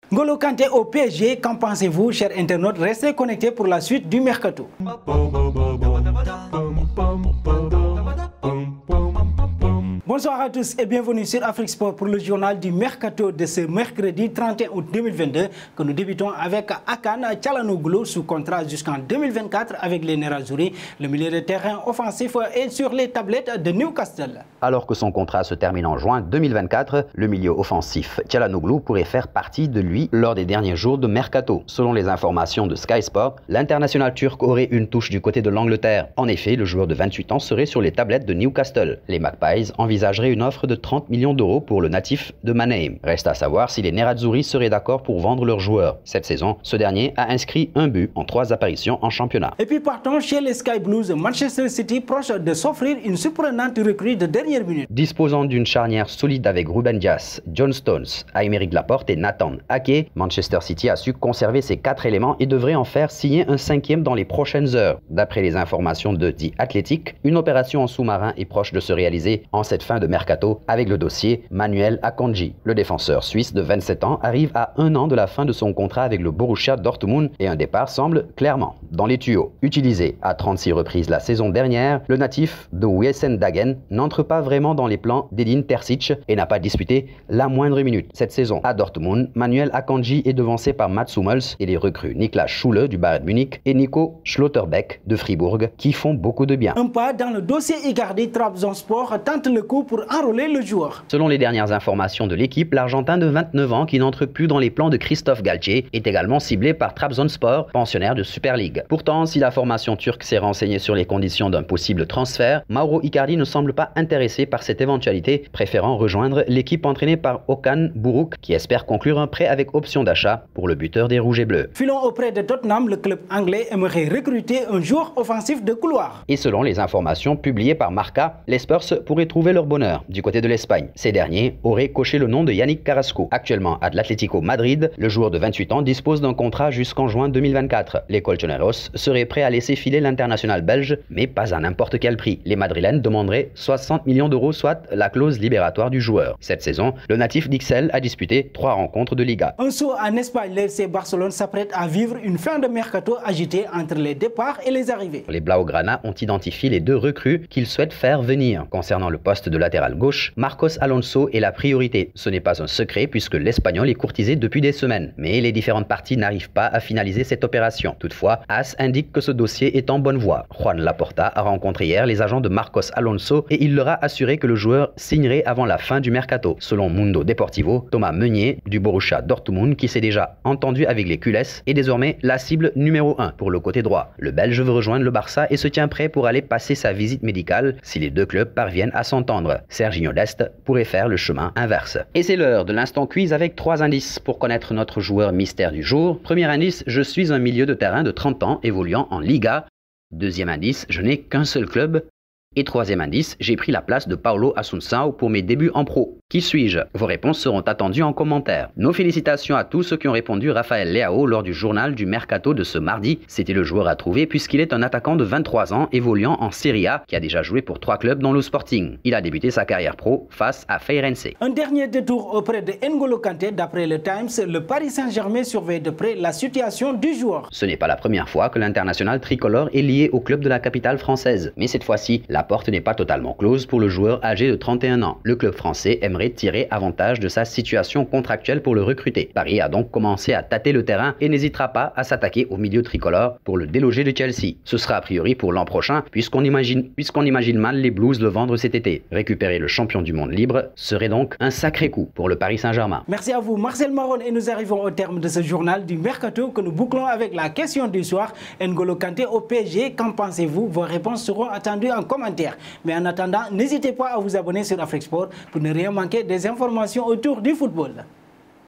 N'Golo Kanté au PSG, qu'en pensez-vous, chers internautes? Restez connectés pour la suite du mercato. Bonsoir à tous et bienvenue sur Afrique Sport pour le journal du mercato de ce mercredi 31 août 2022 que nous débutons avec Hakan Çalhanoğlu sous contrat jusqu'en 2024 avec les Nerazzurri. Le milieu de terrain offensif est sur les tablettes de Newcastle. Alors que son contrat se termine en juin 2024, le milieu offensif Çalhanoğlu pourrait faire partie de lui lors des derniers jours de mercato. Selon les informations de Sky Sport, l'international turc aurait une touche du côté de l'Angleterre. En effet, le joueur de 28 ans serait sur les tablettes de Newcastle. Les Magpies envisagerait une offre de 30 millions d'euros pour le natif de Mannheim. Reste à savoir si les Nerazzurri seraient d'accord pour vendre leur joueur. Cette saison, ce dernier a inscrit un but en 3 apparitions en championnat. Et puis partons chez les Sky Blues, Manchester City proche de s'offrir une surprenante recrue de dernière minute. Disposant d'une charnière solide avec Ruben Dias, John Stones, Aymeric Laporte et Nathan Ake, Manchester City a su conserver ses 4 éléments et devrait en faire signer un 5e dans les prochaines heures. D'après les informations de The Athletic, une opération en sous-marin est proche de se réaliser en cette fin de mercato avec le dossier Manuel Akanji. Le défenseur suisse de 27 ans arrive à 1 an de la fin de son contrat avec le Borussia Dortmund et un départ semble clairement dans les tuyaux. Utilisé à 36 reprises la saison dernière, le natif de Wiesendagen n'entre pas vraiment dans les plans d'Edin Terzic et n'a pas disputé la moindre minute. Cette saison à Dortmund, Manuel Akanji est devancé par Mats Hummels et les recrues Niklas Schule du Bayern Munich et Nico Schlotterbeck de Fribourg qui font beaucoup de bien. Un pas dans le dossier Icardi, Trabzonspor tente le coup pour enrôler le joueur. Selon les dernières informations de l'équipe, l'Argentin de 29 ans qui n'entre plus dans les plans de Christophe Galtier est également ciblé par Trabzonspor, pensionnaire de Super League. Pourtant, si la formation turque s'est renseignée sur les conditions d'un possible transfert, Mauro Icardi ne semble pas intéressé par cette éventualité, préférant rejoindre l'équipe entraînée par Okan Buruk qui espère conclure un prêt avec option d'achat pour le buteur des Rouges et Bleus. Filons auprès de Tottenham, le club anglais aimerait recruter un joueur offensif de couloir. Et selon les informations publiées par Marca, les Spurs pourraient trouver leur bonheur du côté de l'Espagne. Ces derniers auraient coché le nom de Yannick Carrasco. Actuellement à l'Atlético Madrid, le joueur de 28 ans dispose d'un contrat jusqu'en juin 2024. Les Colchoneros seraient prêts à laisser filer l'international belge, mais pas à n'importe quel prix. Les Madrilènes demanderaient 60 millions d'euros, soit la clause libératoire du joueur. Cette saison, le natif d'Ixelles a disputé 3 rencontres de Liga. Un saut en Espagne, l'FC Barcelone s'apprête à vivre une fin de mercato agitée entre les départs et les arrivées. Les Blaugrana ont identifié les 2 recrues qu'ils souhaitent faire venir. Concernant le poste de latéral gauche, Marcos Alonso est la priorité. Ce n'est pas un secret puisque l'Espagnol est courtisé depuis des semaines. Mais les différentes parties n'arrivent pas à finaliser cette opération. Toutefois, AS indique que ce dossier est en bonne voie. Juan Laporta a rencontré hier les agents de Marcos Alonso et il leur a assuré que le joueur signerait avant la fin du mercato. Selon Mundo Deportivo, Thomas Meunier du Borussia Dortmund, qui s'est déjà entendu avec les culés, est désormais la cible numéro 1 pour le côté droit. Le Belge veut rejoindre le Barça et se tient prêt pour aller passer sa visite médicale si les 2 clubs parviennent à s'entendre. Serginho Dest pourrait faire le chemin inverse. Et c'est l'heure de l'instant quiz avec 3 indices pour connaître notre joueur mystère du jour. Premier indice, je suis un milieu de terrain de 30 ans évoluant en Liga. Deuxième indice, je n'ai qu'un seul club. Et troisième indice, j'ai pris la place de Paulo Assunção pour mes débuts en pro. Qui suis-je? Vos réponses seront attendues en commentaire. Nos félicitations à tous ceux qui ont répondu Raphaël Leao lors du journal du mercato de ce mardi. C'était le joueur à trouver puisqu'il est un attaquant de 23 ans évoluant en Serie A qui a déjà joué pour 3 clubs dans le Sporting. Il a débuté sa carrière pro face à Feirense. Un dernier détour auprès de N'Golo Kanté. D'après le Times, le Paris Saint-Germain surveille de près la situation du joueur. Ce n'est pas la première fois que l'international tricolore est lié au club de la capitale française. Mais cette fois-ci, la porte n'est pas totalement close pour le joueur âgé de 31 ans. Le club français aimerait tirer avantage de sa situation contractuelle pour le recruter. Paris a donc commencé à tâter le terrain et n'hésitera pas à s'attaquer au milieu tricolore pour le déloger de Chelsea. Ce sera a priori pour l'an prochain puisqu'on imagine mal les Blues le vendre cet été. Récupérer le champion du monde libre serait donc un sacré coup pour le Paris Saint-Germain. Merci à vous Marcel Maron et nous arrivons au terme de ce journal du mercato que nous bouclons avec la question du soir. N'Golo Kanté au PSG, qu'en pensez-vous? Vos réponses seront attendues en commentaire. Mais en attendant, n'hésitez pas à vous abonner sur Afrique Sport pour ne rien manquer des informations autour du football.